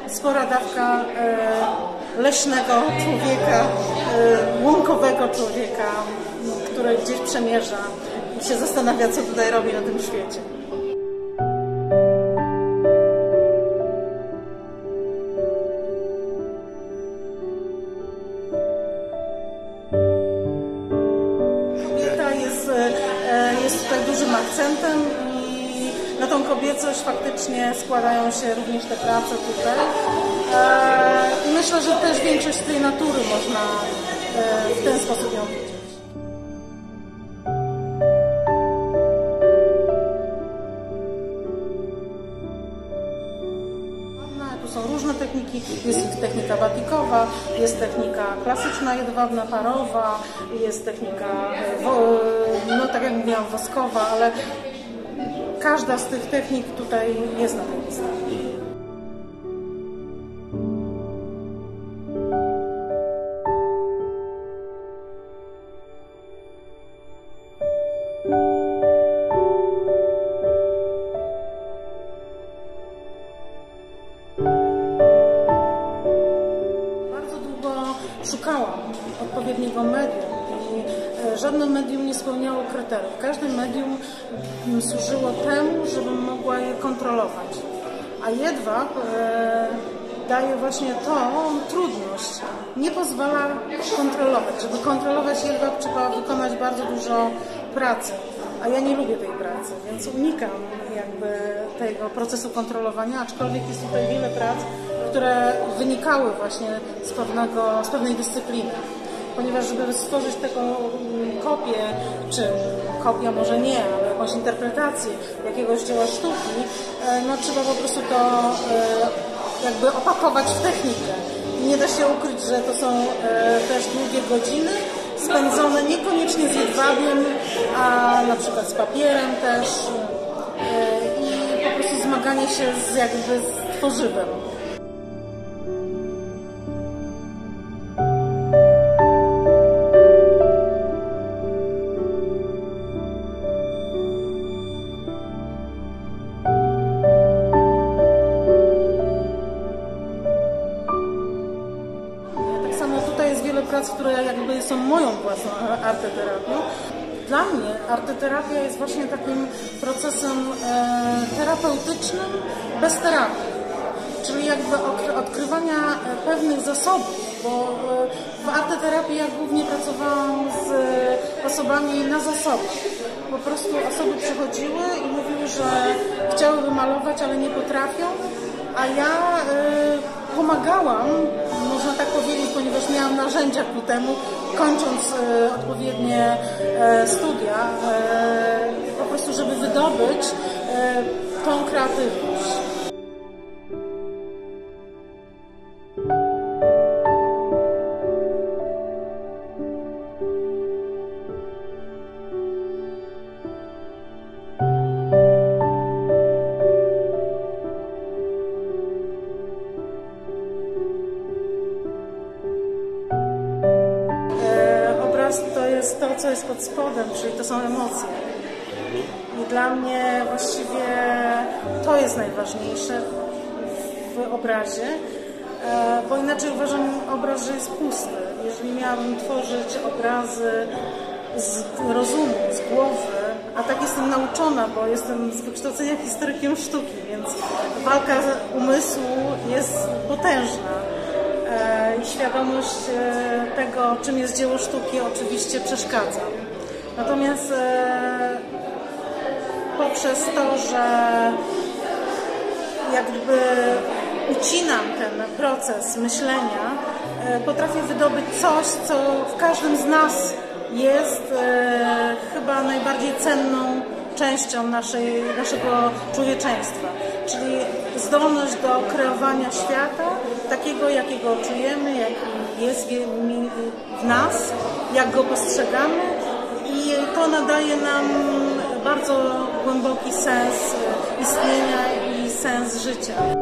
spora dawka leśnego człowieka, łąkowego człowieka, który gdzieś przemierza i się zastanawia, co tutaj robi na tym świecie. Kobieta jest tutaj dużym akcentem i na tą kobiecość faktycznie składają się również te prace tutaj. I myślę, że też większość tej natury można w ten sposób ją widzieć. Tu są różne techniki, jest technika batikowa, jest technika klasyczna, jedwabna, parowa, jest technika, no tak jak mówiłam, woskowa, ale każda z tych technik tutaj jest na tej wystawie. Szukałam odpowiedniego medium i żadne medium nie spełniało kryteriów. Każde medium służyło temu, żebym mogła je kontrolować. A jedwab daje właśnie tą trudność. Nie pozwala kontrolować. Żeby kontrolować jedwab, trzeba wykonać bardzo dużo pracy. A ja nie lubię tej pracy, więc unikam jakby tego procesu kontrolowania, aczkolwiek jest tutaj wiele prac, które wynikały właśnie z pewnej dyscypliny. Ponieważ żeby stworzyć taką kopię, czy kopia może nie, ale jakąś interpretację jakiegoś dzieła sztuki, no trzeba po prostu to jakby opakować w technikę. I nie da się ukryć, że to są też długie godziny spędzone niekoniecznie z jedwabiem, a na przykład z papierem też i po prostu zmaganie się z tworzywem. Tutaj jest wiele prac, które jakby są moją własną arteterapią. Dla mnie arteterapia jest właśnie takim procesem terapeutycznym bez terapii. Czyli jakby odkrywania pewnych zasobów, bo w arteterapii ja głównie pracowałam z osobami na zasobach. Po prostu osoby przychodziły i mówiły, że chciałyby malować, ale nie potrafią, a ja pomagałam, można tak powiedzieć, ponieważ miałam narzędzia ku temu, kończąc odpowiednie studia, po prostu żeby wydobyć tą kreatywność. To jest to, co jest pod spodem, czyli to są emocje. I dla mnie właściwie to jest najważniejsze w obrazie, bo inaczej uważam obraz, że jest pusty. Jeżeli miałabym tworzyć obrazy z rozumu, z głowy, a tak jestem nauczona, bo jestem z wykształcenia historykiem sztuki, więc walka umysłu jest potężna. I świadomość tego, czym jest dzieło sztuki, oczywiście przeszkadza. Natomiast poprzez to, że jakby ucinam ten proces myślenia, potrafię wydobyć coś, co w każdym z nas jest chyba najbardziej cenną częścią naszego człowieczeństwa, czyli zdolność do kreowania świata takiego, jakiego czujemy, jaki jest w nas, jak go postrzegamy i to nadaje nam bardzo głęboki sens istnienia i sens życia.